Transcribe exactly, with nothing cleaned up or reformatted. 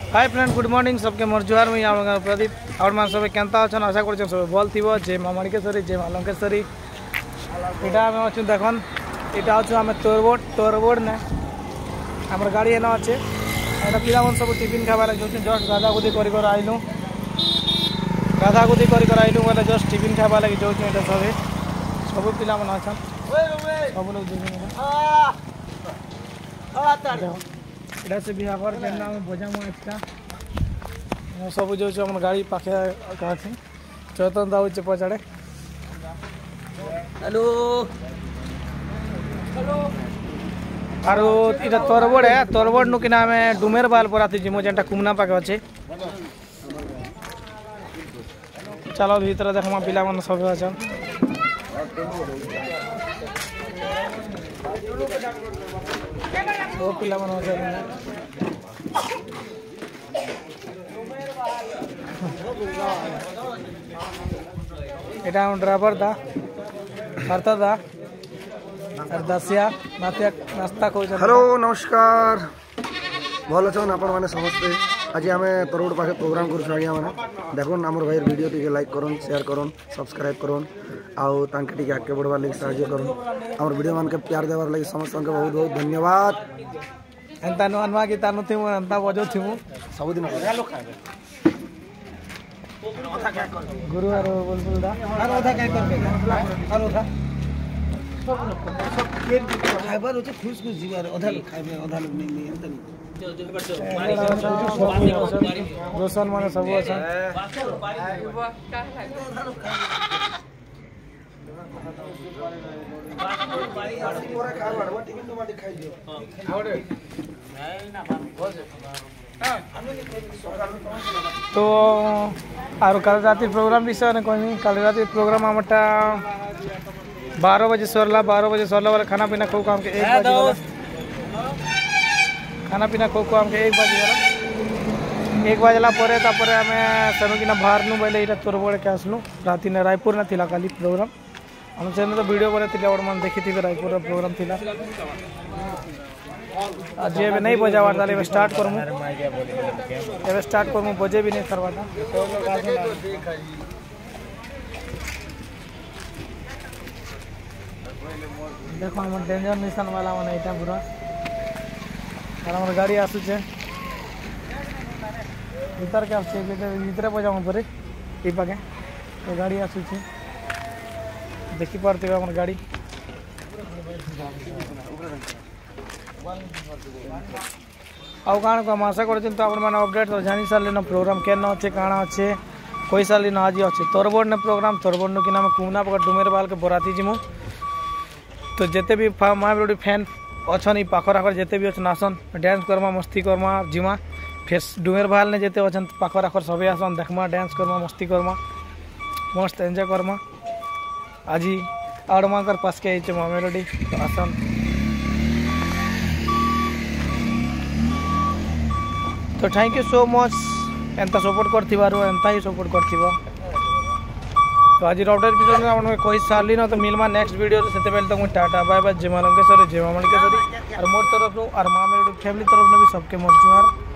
Hi friend, good morning सबके मोर जुहार। मुझे आप प्रदीप और मान सब केनता अच्छा आशा कर सब भल थी। जय माँ मणिकेश्वरी, जय माँ लंकेश्वरी। यहाँ आम अच्छे देखन यहाँ अच्छे आम तोरबोर्ड तोरबोर्ड ने आम गाड़ी एन अच्छे यहाँ पिला सब टिफिन खावा लगे जस्ट गाधा गुधी कर आइलु गाधा गुधी कर आइलु बोले जस्ट टिफिन खावा लगे जो सब सब पिला अच्छा सब लोग इटा से बिहार बजा मुझा सब जो आम गाड़ी पाखे अच्छे चेतन दाचे पचाड़े हेलो आर इटा तोरबोड़ है तोरबोड़ नु किना आम डुमेर बाल पराती जिमो जेनटा कुमना पाके अच्छे। चलो भीतर देखमा पिला मन सब अच्छा वो पिला मन यहाँ ड्राइवर दा भरता दा दसिया नातिया नास्ता को। हेलो नमस्कार भल अच्छन आपण मैंने समस्ते। आज आम तोरबोड़ पाखे प्रोग्राम कर आज्ञा मैंने देखुन आम भाई वीडियो टी लाइक करन शेयर करन सब्सक्राइब करन आउ तांके टी आगे बढ़वार लगे साहाଯ୍य करन आम वीडियो मान के प्यार देवार लगे समस्त बहुत बहुत धन्यवाद। एंता नुआ नुआ गीता नु थिमु एंता बजो थिमु सब दिन गुरु आरो बुलबुल दा आरो ओथा काय करबे आरो ओथा खाइबार होचे खुश खुश जीवार ओधा लोग खाइबे ओधा लोग नहीं नहीं एंता नहीं रोशन माने सब अच्छा तो आरो कल रात प्रोग्राम विषय ने कोई नहीं कल रात प्रोग्राम आमटा बारह बजे सरला बारह बजे सरला वाला खाना पीना खूब काम के एक बजे वाला खाना पीना खूब काम के एक बजे वाला एक बजला परे तापरे आमे सनु किना बाहर नु बोले इटा तोरबोड़ के आसलु राती ने रायपुर ना थिला काली प्रोग्राम हम से तो वीडियो करे थिला और मन देखी थी रायपुर रा प्रोग्राम थिला। आज ये नहीं बजा वाला ले स्टार्ट करमु एबे स्टार्ट करमु बजे भी नहीं करवाता देखो हम डेंजर निशान वाला माने इटा पूरा और हमर गाड़ी आसु छे भीतर के आछे भीतर बजाम परे ई पाके तो गाड़ी आसु छे देखि पारते हमर गाड़ी आउ काण को आशा करछन तो आपण माने अपडेट तो जानि सारले न प्रोग्राम केन अच्छे काणा अच्छे कोई साली न आज अच्छे तोरबोड़ ने प्रोग्राम तोरबोड़ नु कि नाम कुमना पकड़ डुमेर बाल के बराती जिमु तो जिते भी माँ बेटी फैन अच्छन पाखर आखर जिते भी अच्छे आसन डांस करमा मस्ती करमा जिमा फेस डुमेर बाल ने जिते अच्छन पाखर आखर सब आसन देखमा डांस करमा मस्ती करमा मस्त एंजॉय करमा आज आड़ मांकर पास के माँ मेलोडी आसन तो थैंक यू सो मच एंता सपोर्ट कर एंता ही सपोर्ट कर तो आज अपडेट विषय कही सारी ना तो मिलमा नेक्स्ट वीडियो से पहले तो मुझे टाटा बाय बाय जय माँ लंकेश्वरी जय माँ मणिकेश्वरी और मोर तरफ और माँ मेरी फैमिली तरफ भी सबके मोर जुहार।